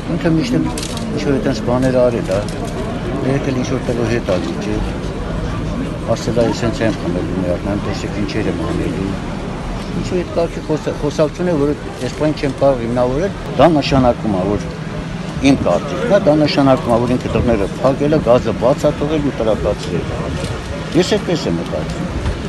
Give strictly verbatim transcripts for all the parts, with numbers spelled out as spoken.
Ինքը միշտ ինչ-որ այդպես բաներ արել է, եկել ինչ-որ տելով հետ ագիջի, ասել է ես հենց եմ խմելու միառնան, տեսեք ինչեր եմ անելու, ինչ-որ այդ կարգի խոսակցություն է, որ այս բան չեմ կարող հիմնավորել, դա նշանակում է, որ իմ կարծիքն է, դա նշանակում է, որ ինքը դռները փակել է, գազը բաց է թողել ու տրակացրել։ Ես այդպես եմ մտածում։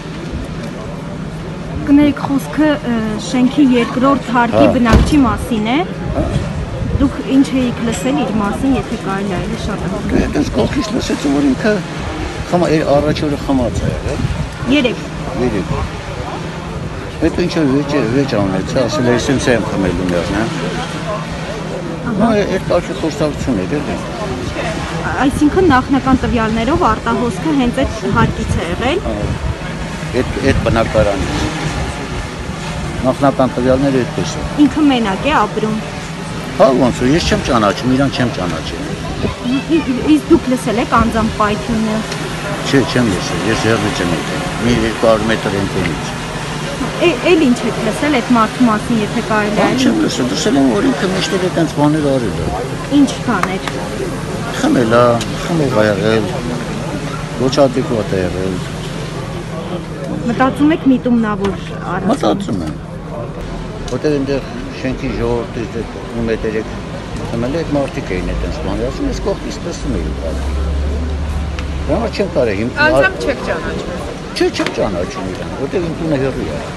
Կներեք, խոսքը շենքի երկրորդ հարկի բնակչի մասին է։ Դուք ինչ էիք լսել իր մասին, եթե կարելի է շատ է։ Այդպես կողքից լսեցի, որ ինքը առաջ օրը խմած է եղել։ Երեք։ Երեք։ Հետո ինչ-որ վեճ անեց, ասել է ես ինձ եմ խմելու միառնան։ Նա այդ կարգի խոսակցություն էր, էլի։ Այսինքն նախնական տվյալներով արտահոսքը հենց այդ հարկից է եղել։ Այդ բնակարանից։ Նախնական տվյալները այդպես է։ Ինքը մենակ է ապրում։ Հա ոնց է, ես չեմ ճանաչում, իրան չեմ ճանաչել։ Իսկ դուք լսել եք անձամբ պայթյունը։ Չէ, չեմ լսել, ես հեռվից եմ եկել, մի երկու հարյուր մետր ընկերից։ Էլ ինչ եք լսել այդ մարդու մասին, եթե կարելի է։ Չեմ լսել, լսել եմ, որ ինքը միշտ էլ այդպես բաներ արել է։ Ինչ բաներ։ Խմել է, խմող է եղել, ոչ ադեկվատ է եղել։ Մտածում եք միտումնավոր արած։ Մտածում եմ։ Որտեղ այնտեղ շենքի ժողովրդից ում հետ երեք խմել այդ մարդիկ էին այդպես բաներ ասում, ես կողքից տեսնում էի ուղղակի։ Դա համար չեմ կարող իմ անձամբ չեք ճանաչում։ Չէ, չեմ ճանաչում իրան, որտեղ իմ տունը հեռու է։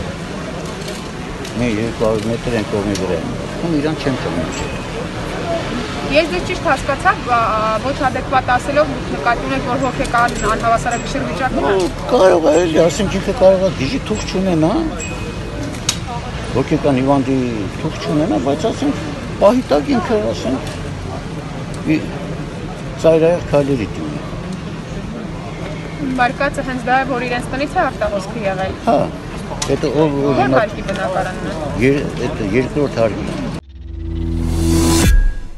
Մի երկու հարյուր մետր են կողմի վրա եմ, ու իրան չեմ ճանաչում։ Ես դες ճիշտ հասկացա, ոչ ադեկվատ ասելով նկատի ունեք, որ հոգեկան անհավասարակշիռ վիճակում է։ Կարող է, էլի, ասենք ինքը կարող է դիժի թուղթ չունենա, հոգեկան հիվանդի թուղթ չունենա, բայց ասենք պահի տակ ինքը, ասենք, ծայրահեղ քայլերի տուն է։ Բարկացը հենց դա է, որ իրենց տնից է արտահոսքը եղել։ Հա, հետո ով Որ հարկի բնակարանն է։ Երկրորդ հարկի